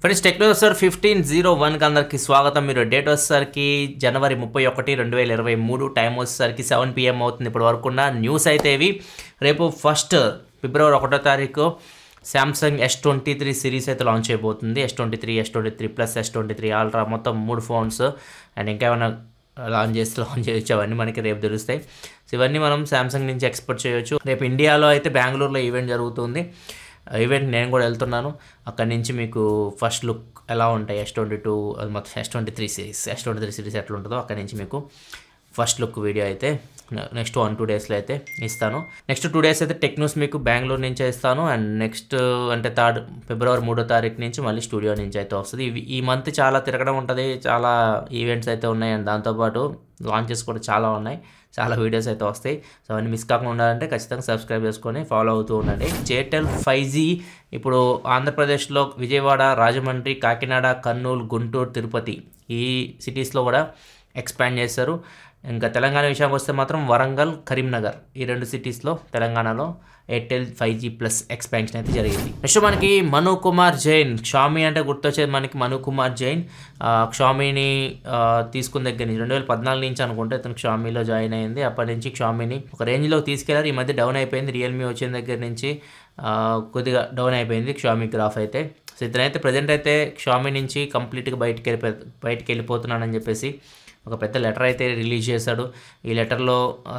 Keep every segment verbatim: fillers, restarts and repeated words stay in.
Friends టెక్నోస్ sir fifteen zero వన్కి అందరికి స్వాగతం. మీరు డేట్ వచ్చేసరికి జనవరి ముప్పై ఒకటి రెండు వేల ఇరవై మూడు టైం వచ్చేసరికి సెవెన్ పిఎం అవుతుంది. ఇప్పటి వరకు ఉన్న న్యూస్ అయితే ఇవి. రేపు ఫస్ట్ ఫిబ్రవరి ఒకటో తారీఖు Samsung S twenty three series అయితే లాంచ్ అయిపోతుంది. S twenty three S twenty three plus S twenty three ultra మొత్తం మూడు ఫోన్స్ అండ్ ఇంకా ఏమైనా లాంచ్ చేస్తే లాంచ్ చేయొచ్చు. అవన్నీ మనకి రేపు తెలుస్తాయి. సో ఇవన్నీ మనం శాంసంగ్ నుంచి ఎక్స్పెక్ట్ చేయొచ్చు. రేపు ఇండియాలో అయితే బెంగళూరులో ఈవెంట్ జరుగుతుంది. ఈవెంట్ నేను కూడా వెళ్తున్నాను. అక్కడి నుంచి మీకు ఫస్ట్ లుక్ ఎలా ఉంటాయి ఎస్ ట్వంటీ టూ మొత్తం S twenty three series S twenty three series ఎట్లా ఉంటుందో అక్కడి నుంచి మీకు ఫస్ట్ లుక్ వీడియో అయితే నెక్స్ట్ వన్ టూ డేస్లో అయితే ఇస్తాను. నెక్స్ట్ టూ డేస్ అయితే టెక్న్యూస్ మీకు బెంగళూరు నుంచే ఇస్తాను. అండ్ నెక్స్ట్ అంటే థర్డ్ ఫిబ్రవరి మూడో తారీఖు నుంచి మళ్ళీ స్టూడియో నుంచి అయితే వస్తుంది. ఈ మంత్ చాలా తిరగడం ఉంటుంది, చాలా ఈవెంట్స్ అయితే ఉన్నాయి. అండ్ దాంతోపాటు లాంచెస్ కూడా చాలా ఉన్నాయి, చాలా వీడియోస్ అయితే వస్తాయి. సో అవన్నీ మిస్ కాకుండా ఉండాలంటే ఖచ్చితంగా సబ్స్క్రైబ్ చేసుకొని ఫాలో అవుతూ ఉండండి. జేటెల్ ఫైవ్ జీ ఇప్పుడు ఆంధ్రప్రదేశ్లో విజయవాడ, రాజమండ్రి, కాకినాడ, కర్నూలు, గుంటూరు, తిరుపతి ఈ సిటీస్లో కూడా ఎక్స్పాండ్ చేశారు. ఇంకా తెలంగాణ విషయానికి వస్తే మాత్రం వరంగల్, కరీంనగర్ ఈ రెండు సిటీస్లో తెలంగాణలో Airtel five G plus expansion అయితే జరిగింది. నెక్స్ట్ మనకి మను కుమార్ జైన్, షామీ అంటే గుర్తొచ్చేది మనకి మను కుమార్ జైన్. షామీని తీసుకున్న దగ్గర నుంచి రెండు వేల పద్నాలుగు నుంచి అనుకుంటే ఇతను షామీలో జాయిన్ అయింది. అప్పటి నుంచి షామీని ఒక రేంజ్లో తీసుకెళ్లారు. ఈ మధ్య డౌన్ అయిపోయింది. రియల్మీ వచ్చిన దగ్గర నుంచి కొద్దిగా డౌన్ అయిపోయింది షామీ గ్రాఫ్ అయితే. సో ఇతనైతే ప్రజెంట్ అయితే షామీ నుంచి కంప్లీట్గా బయటికి వెళ్ళిపో బయటికి వెళ్ళిపోతున్నానని చెప్పేసి ఒక పెద్ద లెటర్ అయితే రిలీజ్ చేశాడు. ఈ లెటర్లో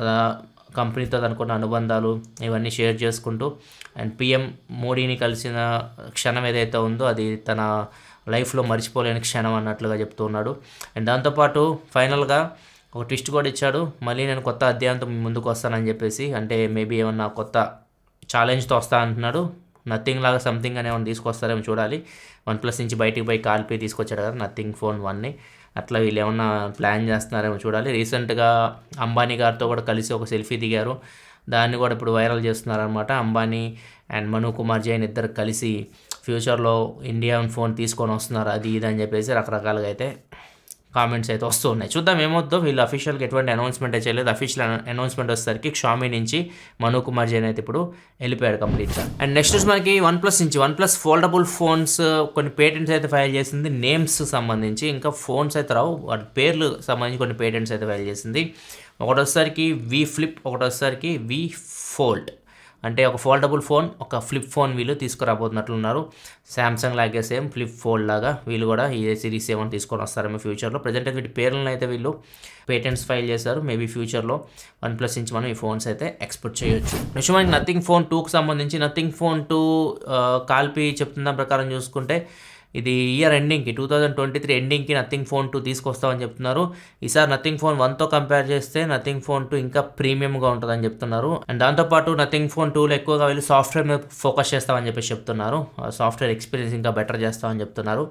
కంపెనీతో అనుకున్న అనుబంధాలు ఇవన్నీ షేర్ చేసుకుంటూ అండ్ పిఎం మోడీని కలిసిన క్షణం ఏదైతే ఉందో అది తన లైఫ్లో మర్చిపోలేని క్షణం అన్నట్లుగా చెప్తూ ఉన్నాడు. అండ్ దాంతోపాటు ఫైనల్గా ఒక ట్విస్ట్ కూడా ఇచ్చాడు. మళ్ళీ నేను కొత్త అధ్యాయంతో ముందుకు వస్తానని చెప్పేసి, అంటే మేబీ ఏమన్నా కొత్త ఛాలెంజ్తో వస్తా అంటున్నాడు. నథింగ్ లాగా సంథింగ్ అని ఏమైనా తీసుకొస్తారేమో చూడాలి. వన్ ప్లస్ నుంచి బయటికి పోయి కాల్పి తీసుకొచ్చాడు కదా నథింగ్ ఫోన్ వన్ని. అట్లా వీళ్ళు ఏమన్నా ప్లాన్ చేస్తున్నారేమో చూడాలి. రీసెంట్గా అంబానీ గారితో కూడా కలిసి ఒక సెల్ఫీ దిగారు. దాన్ని కూడా ఇప్పుడు వైరల్ చేస్తున్నారనమాట. అంబానీ అండ్ మను కుమార్ జైన్ ఇద్దరు కలిసి ఫ్యూచర్లో ఇండియన్ ఫోన్ తీసుకొని వస్తున్నారు అది ఇది అని చెప్పేసి రకరకాలుగా అయితే కామెంట్స్ అయితే వస్తూ ఉన్నాయి. చూద్దాం ఏమవుతుందో. వీళ్ళు అఫీషియల్గా ఎటువంటి అనౌన్స్మెంట్ అయితే చేయలేదు. అఫీషియల్ అనౌన్స్మెంట్ వచ్చేసరికి షామీ నుంచి మను కుమార్ జైన్ అయితే ఇప్పుడు వెళ్ళిపోయాడు కంప్లీట్గా. అండ్ నెక్స్ట్ మనకి వన్ ప్లస్ నుంచి వన్ ప్లస్ ఫోల్డబుల్ ఫోన్స్ కొన్ని పేటెంట్స్ అయితే ఫైల్ చేసింది. నేమ్స్ సంబంధించి ఇంకా ఫోన్స్ అయితే రావు, వాటి పేర్లు సంబంధించి కొన్ని పేటెంట్స్ అయితే ఫైల్ చేసింది. ఒకటి వచ్చేసరికి వి ఫ్లిప్, ఒకటి వచ్చేసరికి వి ఫోల్డ్. అంటే ఒక ఫోల్డబుల్ ఫోన్, ఒక ఫ్లిప్ ఫోన్ వీళ్ళు తీసుకురాబోతున్నట్లున్నారు. శాంసంగ్ లాగే సేమ్ ఫ్లిప్ ఫోల్డ్ లాగా వీళ్ళు కూడా ఈ సిరీస్ ఏమైనా తీసుకొని వస్తారేమో ఫ్యూచర్లో. ప్రజెంట్ అయితే వీటి పేర్లను అయితే వీళ్ళు పేటెంట్స్ ఫైల్ చేశారు. మేబీ ఫ్యూచర్లో వన్ ప్లస్ నుంచి మనం ఈ ఫోన్స్ అయితే ఎక్స్పోర్ట్ చేయొచ్చు. నెక్స్ట్ మనకి నథింగ్ ఫోన్ టూకి సంబంధించి నథింగ్ ఫోన్ టూ కాల్పి చెప్తున్న ప్రకారం చూసుకుంటే ఇది ఇయర్ ఎండింగ్కి టూ థౌజండ్ ట్వంటీ త్రీ ఎండింగ్కి నథింగ్ ఫోన్ టూ తీసుకొస్తామని చెప్తున్నారు. ఈసారి నథింగ్ ఫోన్ వన్తో కంపేర్ చేస్తే నథింగ్ ఫోన్ టూ ఇంకా ప్రీమియంగా ఉంటుందని చెప్తున్నారు. అండ్ దాంతోపాటు నథింగ్ ఫోన్ టూలో ఎక్కువగా వీళ్ళు సాఫ్ట్వేర్ మీద ఫోకస్ చేస్తామని చెప్పేసి చెప్తున్నారు. సాఫ్ట్వేర్ ఎక్స్పీరియన్స్ ఇంకా బెటర్ చేస్తామని చెప్తున్నారు.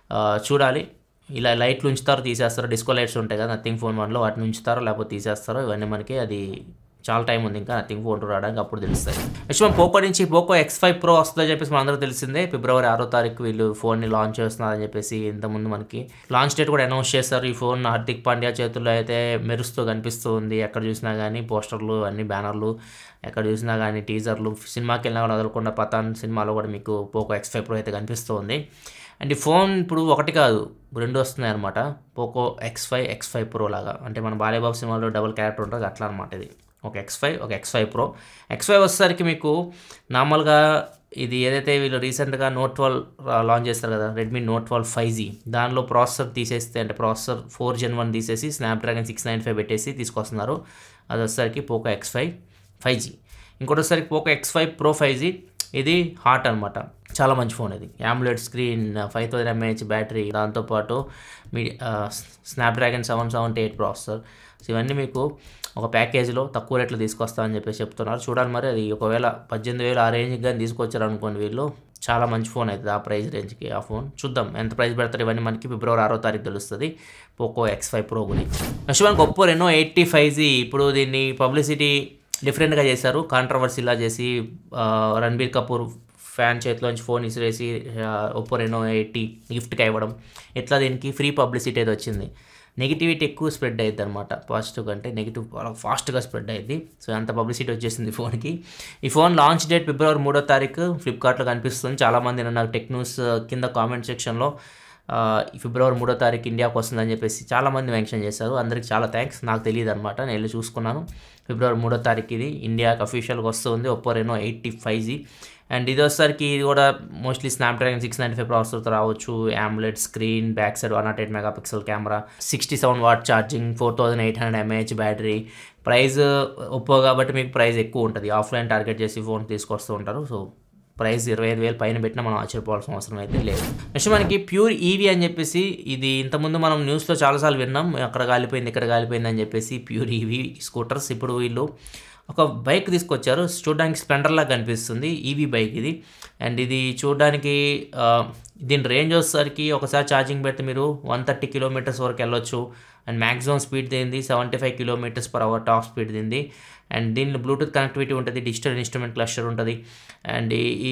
చూడాలి ఇలా లైట్లు ఉంచుతారో తీసేస్తారో. డిస్కో లైట్స్ ఉంటాయి కదా నథింగ్ ఫోన్ వన్లో, వాటిని ఉంచుతారో లేకపోతే తీసేస్తారో ఇవన్నీ మనకి అది చాలా టైం ఉంది ఇంకా నథింగ్ ఫోన్ టూ రావడానికి, అప్పుడు తెలుస్తాయి. నెక్స్ట్ మనం పోకో నుంచి పోకో ఎక్స్ ఫైవ్ ప్రో వస్తుందని చెప్పేసి మన అందరూ తెలిసిందే. ఫిబ్రవరి ఆరో తారీఖు వీళ్ళు ఫోన్ని లాంచ్ చేస్తున్నారని చెప్పేసి ఇంతకుముందు మనకి లాంచ్ డేట్ కూడా అనౌన్స్ చేస్తారు. ఈ ఫోన్ హార్దిక్ పాండ్యా చేతుల్లో అయితే మెరుస్తూ కనిపిస్తూ ఉంది. ఎక్కడ చూసినా కానీ పోస్టర్లు అన్ని బ్యానర్లు, ఎక్కడ చూసినా కానీ టీజర్లు. సినిమాకి వెళ్ళినా కూడా వదలకుండా పతాన్ సినిమాలో కూడా మీకు పోకో ఎక్స్ ఫైవ్ ప్రో అయితే కనిపిస్తూ ఉంది. అండ్ ఈ ఫోన్ ఇప్పుడు ఒకటి కాదు రెండు వస్తున్నాయి అనమాట. Poco X five X five pro లాగా, అంటే మన బాలేబాబు సినిమాలో డబుల్ క్యారెక్టర్ ఉంటుంది అట్లా అనమాట. ఇది ఒక ఎక్స్ ఫైవ్ ఒక X five pro. X five వచ్చేసరికి మీకు నార్మల్గా ఇది ఏదైతే వీళ్ళు రీసెంట్గా నోట్ ట్వెల్వ్ లాంచ్ చేస్తారు కదా Redmi note twelve five G, దానిలో ప్రాసెసర్ తీసేస్తే అంటే ప్రాసెసర్ ఫోర్ జెన్ వన్ తీసేసి స్నాప్డ్రాగన్ సిక్స్ నైన్ ఫైవ్ పెట్టేసి తీసుకొస్తున్నారు. అది వచ్చేసరికి Poco X five five G. ఇంకోటి వచ్చేసరికి Poco X five pro five G. ఇది హాట్ అనమాట, చాలా మంచి ఫోన్. ఇది AMOLED screen, five thousand mAh battery, దాంతోపాటు మీ Snapdragon seven seventy eight processor. ఇవన్నీ మీకు ఒక ప్యాకేజీలో తక్కువ రేట్లో తీసుకొస్తామని చెప్పేసి చెప్తున్నారు. చూడాలి మరి అది ఒకవేళ పద్దెనిమిది వేలు ఆ రేంజ్కి కానీ తీసుకొచ్చారు అనుకోండి వీళ్ళు, చాలా మంచి ఫోన్ అవుతుంది ఆ ప్రైస్ రేంజ్కి. ఆ ఫోన్ చూద్దాం ఎంత ప్రైస్ పెడతారు. ఇవన్నీ మనకి ఫిబ్రవరి ఆరో తారీఖు తెలుస్తుంది పోకో ఎక్స్ ఫైవ్ ప్రో గురించి. నెక్స్ట్ మనకి Oppo Reno eighty five G. ఇప్పుడు దీన్ని పబ్లిసిటీ డిఫరెంట్గా చేశారు, కాంట్రవర్సీలా చేసి రణబీర్ కపూర్ ఫ్యాన్ చేతిలోంచి ఫోన్ ఇసిరేసి ఒప్పో రెనో ఎయిటీ గిఫ్ట్గా ఇవ్వడం, ఇట్లా దీనికి ఫ్రీ పబ్లిసిటీ అయితే వచ్చింది. నెగిటివిటీ ఎక్కువ స్ప్రెడ్ అయ్యిద్ది అనమాట. పాజిటివ్ కంటే నెగిటివ్ చాలా ఫాస్ట్గా స్ప్రెడ్ అయ్యిద్ది. సో అంత పబ్లిసిటీ వచ్చేసింది ఫోన్కి. ఈ ఫోన్ లాంచ్ డేట్ ఫిబ్రవరి మూడో తారీఖు ఫ్లిప్కార్ట్లో కనిపిస్తుంది. చాలామంది నాకు టెక్ న్యూస్ కింద కామెంట్ సెక్షన్లో ఫిబ్రవరి మూడో తారీఖు ఇండియాకి వస్తుందని చెప్పేసి చాలామంది మెన్షన్ చేశారు. అందరికి చాలా థ్యాంక్స్. నాకు తెలియదు అనమాట, నేను వెళ్ళి చూసుకున్నాను. ఫిబ్రవరి మూడో తారీఖు ఇది ఇండియాకి అఫీషియల్గా వస్తుంది. Oppo Reno eighty five G. And ఇది వచ్చేసరికి ఇది కూడా mostly Snapdragon six ninety five ప్రాసెసర్తో రావచ్చు. AMOLED screen, back side one nought eight megapixel camera, sixty seven watt charging, four thousand eight hundred mAh battery. Price Oppo కాబట్టి మీకు price ఎక్కువ ఉంటుంది. ఆఫ్లైన్ టార్గెట్ చేసి ఫోన్ తీసుకొస్తూ ఉంటారు. So price ఇరవై ఐదు వేలు పైన పెట్టినా మనం ఆశ్చర్యపోవాల్సిన అవసరం అయితే లేదు. నెక్స్ట్ మనకి ప్యూర్ ఈవీ అని చెప్పేసి ఇది ఇంతకుముందు మనం న్యూస్లో చాలాసార్లు విన్నాం. అక్కడ కాలిపోయింది ఇక్కడ కాలిపోయింది అని చెప్పేసి ప్యూర్ ఈవీ స్కూటర్స్. ఇప్పుడు వీళ్ళు ఒక బైక్ తీసుకొచ్చారు. చూడడానికి స్ప్లెండర్లా కనిపిస్తుంది. ఈవీ బైక్ ఇది. అండ్ ఇది చూడడానికి దీని రేంజ్ వచ్చేసరికి ఒకసారి ఛార్జింగ్ పెడితే మీరు వన్ థర్టీ కిలోమీటర్స్ వరకు వెళ్ళొచ్చు. అండ్ మ్యాక్సిమం స్పీడ్ దీనిది seventy five kilometres per hour top speed దీనిది. అండ్ దీనిలో బ్లూటూత్ కనెక్టివిటీ ఉంటుంది, డిజిటల్ ఇన్స్ట్రుమెంట్ క్లస్టర్ ఉంటుంది. అండ్ ఈ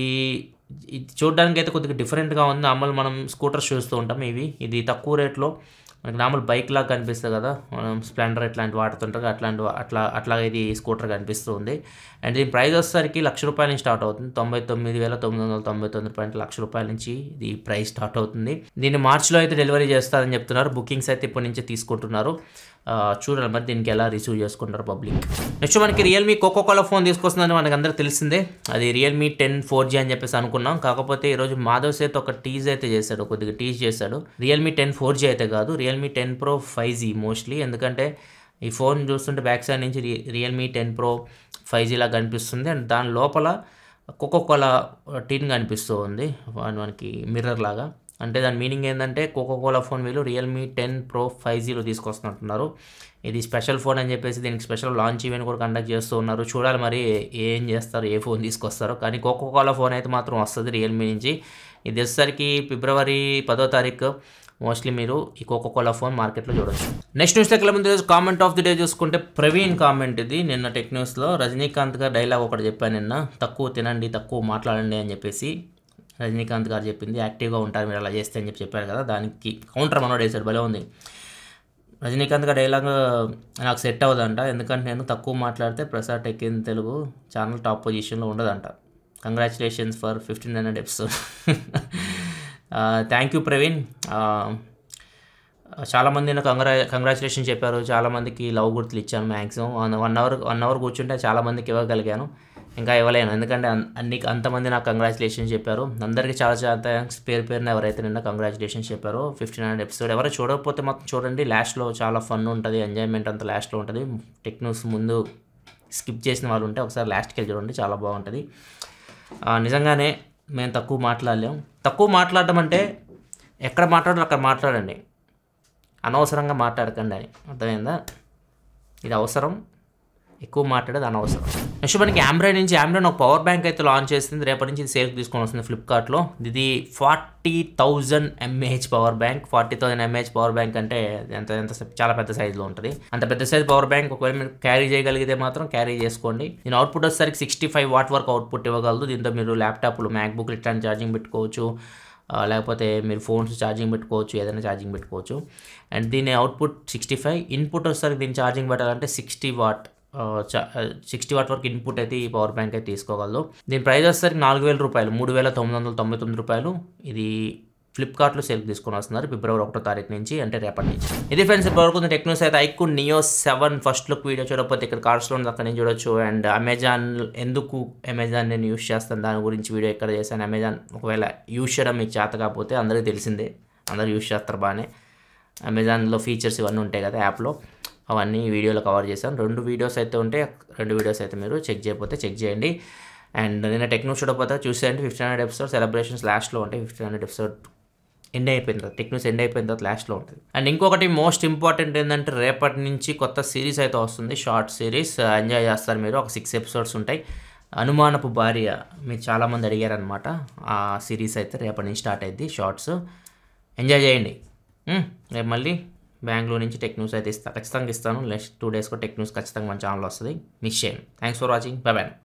ఇది చూడడానికి అయితే కొద్దిగా డిఫరెంట్గా ఉంది. నార్మల్ మనం స్కూటర్స్ చూస్తూ ఉంటాం ఇవి. ఇది తక్కువ రేట్లో మనకి నార్మల్ బైక్ లాగా కనిపిస్తుంది కదా, మనం స్ప్లెండర్ ఇట్లాంటి వాడుతుంటారు అట్లాంటి అట్లా అట్లా ఇది స్కూటర్ కనిపిస్తుంది. అండ్ దీని ప్రైస్ వచ్చేసరికి లక్ష రూపాయల నుంచి స్టార్ట్ అవుతుంది. తొంభై తొమ్మిది వేల తొమ్మిది వందల తొంభై తొమ్మిది రూపాయలు లక్ష రూపాయల నుంచి ఇది ప్రైస్ స్టార్ట్ అవుతుంది. దీన్ని మార్చిలో అయితే డెలివరీ చేస్తారని చెప్తున్నారు. బుకింగ్స్ అయితే ఇప్పటి నుంచి తీసుకుంటున్నారు. చూడాలి మరి దీనికి ఎలా రిసీవ్ చేసుకుంటారు పబ్లిక్. నెక్స్ట్ మనకి రియల్మీ కోకోకోలా ఫోన్ తీసుకొస్తుందని మనకు అందరికి తెలిసిందే. అది రియల్మీ టెన్ ఫోర్ జీ అని చెప్పేసి అనుకున్నాం. కాకపోతే ఈరోజు మాధవ్ సేత్ ఒక టీజ్ అయితే చేశాడు, కొద్దిగా టీజ్ చేశాడు. రియల్మీ టెన్ ఫోర్ జీ అయితే కాదు, Realme ten pro five G mostly. ఎందుకంటే ఈ ఫోన్ చూస్తుంటే బ్యాక్ సైడ్ నుంచి Realme ten pro five G లాగా కనిపిస్తుంది. అండ్ దాని లోపల కోకోకోలా టీన్ కనిపిస్తూ ఉంది మనకి మిర్రర్ లాగా. అంటే దాని మీనింగ్ ఏంటంటే కోకోకోలా ఫోన్ వీళ్ళు రియల్మీ టెన్ ప్రో ఫైవ్ జీలో తీసుకొస్తున్నట్టున్నారు. ఇది స్పెషల్ ఫోన్ అని చెప్పేసి దీనికి స్పెషల్ లాంచ్ ఈవెంట్ కూడా కండక్ట్ చేస్తూ ఉన్నారు. చూడాలి మరి ఏం చేస్తారు, ఏ ఫోన్ తీసుకొస్తారో. కానీ కోకోకోలా ఫోన్ అయితే మాత్రం వస్తుంది రియల్మీ నుంచి. ఇది వచ్చేసరికి ఫిబ్రవరి పదో తారీఖు మోస్ట్లీ మీరు ఈ కోకోకోలా ఫోన్ మార్కెట్లో చూడొచ్చు. నెక్స్ట్ న్యూస్ దగ్గర ముందు కామెంట్ ఆఫ్ ది డే చూసుకుంటే ప్రవీణ్ కామెంట్ ఇది. నిన్న టెక్ న్యూస్లో రజనీకాంత్ గారు డైలాగ్ ఒకటి చెప్పాను నిన్న, తక్కువ తినండి తక్కువ మాట్లాడండి అని చెప్పేసి రజనీకాంత్ గారు చెప్పింది. యాక్టివ్గా ఉంటారు మీరు అలా చేస్తే అని చెప్పి చెప్పారు కదా, దానికి కౌంటర్ మనోడు వేసాడు. భలే ఉంది. రజనీకాంత్ గారు డైలాగ్ నాకు సెట్ అవ్వదంట, ఎందుకంటే నేను తక్కువ మాట్లాడితే Prasad tech in Telugu channel top పొజిషన్లో ఉండదంట. Congratulations for fifteen hundred episode. Thank you Praveen. చాలామంది నాకు కంగ్రా కంగ్రాచులేషన్ చెప్పారు. చాలామందికి లవ్ గుర్తులు ఇచ్చాను. Maximum one hour one hour కూర్చుంటే చాలామందికి ఇవ్వగలిగాను, ఇంకా ఇవ్వలేను. ఎందుకంటే అన్ని అంతమంది నాకు కంగ్రాచులేషన్స్ చెప్పారు. అందరికీ చాలా చాలా థ్యాంక్స్ పేరు పేరున ఎవరైతే నిన్న కంగ్రాచులేషన్స్ చెప్పారో. ఫిఫ్టీన్ హండ్రెడ్ ఎపిసోడ్ ఎవరో చూడకపోతే మాత్రం చూడండి. లాస్ట్లో చాలా ఫన్ ఉంటుంది, ఎంజాయ్మెంట్ అంతా లాస్ట్లో ఉంటుంది. టెక్ న్యూస్ ముందు స్కిప్ చేసిన వాళ్ళు ఉంటే ఒకసారి లాస్ట్కి వెళ్ళి చూడండి, చాలా బాగుంటుంది. నిజంగానే మేము తక్కువ మాట్లాడలేము. తక్కువ మాట్లాడటం అంటే ఎక్కడ మాట్లాడాలో అక్కడ మాట్లాడండి, అనవసరంగా మాట్లాడకండి అని. అర్థమైందా? ఇది అవసరం, ఎక్కువ మాట్లాడేది అనవసరం. నెక్స్ట్ మనకి ఆండ్రాయిడ్ నుంచి ఆండ్రాయిడ్ ఒక పవర్ బ్యాంక్ అయితే లాంచ్ చేస్తుంది. రేపటి నుంచి ఇది సేల్కి తీసుకొని వస్తుంది ఫ్లిప్కార్ట్లో. ఇది forty thousand mAh power bank. Forty thousand mAh power bank అంటే ఎంత ఎంత చాలా పెద్ద సైజులో ఉంటుంది. అంత పెద్ద సైజ్ పవర్ బ్యాంక్ ఒకవేళ మీరు క్యారీ చేయగలిగితే మాత్రం క్యారీ చేసుకోండి. దీని అవుట్పుట్ వచ్చేసరికి సిక్స్టీ ఫైవ్ వాట్ వరకు అవుట్పుట్ ఇవ్వగలదు. దీంతో మీరు ల్యాప్టాప్లు, మ్యాక్బుక్ ఇట్లాంటి ఛార్జింగ్ పెట్టుకోవచ్చు, లేకపోతే మీరు ఫోన్స్ ఛార్జింగ్ పెట్టుకోవచ్చు, ఏదైనా ఛార్జింగ్ పెట్టుకోవచ్చు. అండ్ దీని అవుట్పుట్ సిక్స్టీ ఫైవ్ ఇన్పుట్ వచ్చేసరికి దీన్ని ఛార్జింగ్ పెట్టాలంటే సిక్స్టీ వాట్ సిక్స్టీ వాట్ వరకు ఇన్పుట్ అయితే ఈ పవర్ బ్యాంక్ అయితే తీసుకోగలదు. దీని ప్రైస్ వచ్చేసరికి నాలుగు వేల రూపాయలు మూడు వేల తొమ్మిది వందల తొంభై తొమ్మిది రూపాయలు. ఇది ఫ్లిప్కార్ట్లో సేల్కి తీసుకొని వస్తున్నారు ఫిబ్రవరి ఒకటో తారీఖు నుంచి, అంటే రేపటి నుంచి. ఇది ఫ్రెండ్స్ ఇప్పటివరకు టెక్ న్యూస్ అయితే iQOO Neo seven first look video చూడకపోతే ఇక్కడ కార్డ్స్లో ఉంది, అక్కడ నుంచి చూడొచ్చు. అండ్ అమెజాన్ ఎందుకు అమెజాన్ నేను యూస్ చేస్తాను దాని గురించి వీడియో ఎక్కడ చేశాను. అమెజాన్ ఒకవేళ యూస్ చేయడం మీకు చేత కాకపోతే అందరికీ తెలిసిందే, అందరూ యూస్ చేస్తారు బాగానే. అమెజాన్లో ఫీచర్స్ ఇవన్నీ ఉంటాయి కదా యాప్లో, అవన్నీ వీడియోలో కవర్ చేశాను. రెండు వీడియోస్ అయితే ఉంటే రెండు వీడియోస్ అయితే మీరు చెక్ చేయకపోతే చెక్ చేయండి. అండ్ నిన్న టెక్ న్యూస్ చూడకపోతే చూసేయండి. ఫిఫ్టీన్ హండ్రెడ్ ఎపిసోడ్ సెలబ్రేషన్స్ లాస్ట్లో ఉంటాయి. ఫిఫ్టీన్ హండ్రెడ్ ఎపిసోడ్ ఎండ్ అయిపోయిన తర్వాత టెక్ న్యూస్ ఎండ్ అయిపోయిన తర్వాత లాస్ట్లో ఉంటుంది. అండ్ ఇంకొకటి మోస్ట్ ఇంపార్టెంట్ ఏంటంటే రేపటి నుంచి కొత్త సిరీస్ అయితే వస్తుంది, షార్ట్ సిరీస్. ఎంజాయ్ చేస్తారు మీరు. ఒక సిక్స్ ఎపిసోడ్స్ ఉంటాయి. అనుమానపు భార్య మీరు చాలామంది అడిగారనమాట. ఆ సిరీస్ అయితే రేపటి నుంచి స్టార్ట్ అయ్యింది, షార్ట్స్. ఎంజాయ్ చేయండి. రేపు మళ్ళీ బెంగళూరు నుంచి టెక్ న్యూస్ అయితే ఇస్తాను, ఖచ్చితంగా ఇస్తాను. నెక్స్ట్ టూ డేస్లో టెక్ న్యూస్ ఖచ్చితంగా మన ఛానల్లో వస్తుంది, మిస్ చేయండి. Thanks for watching, bye by.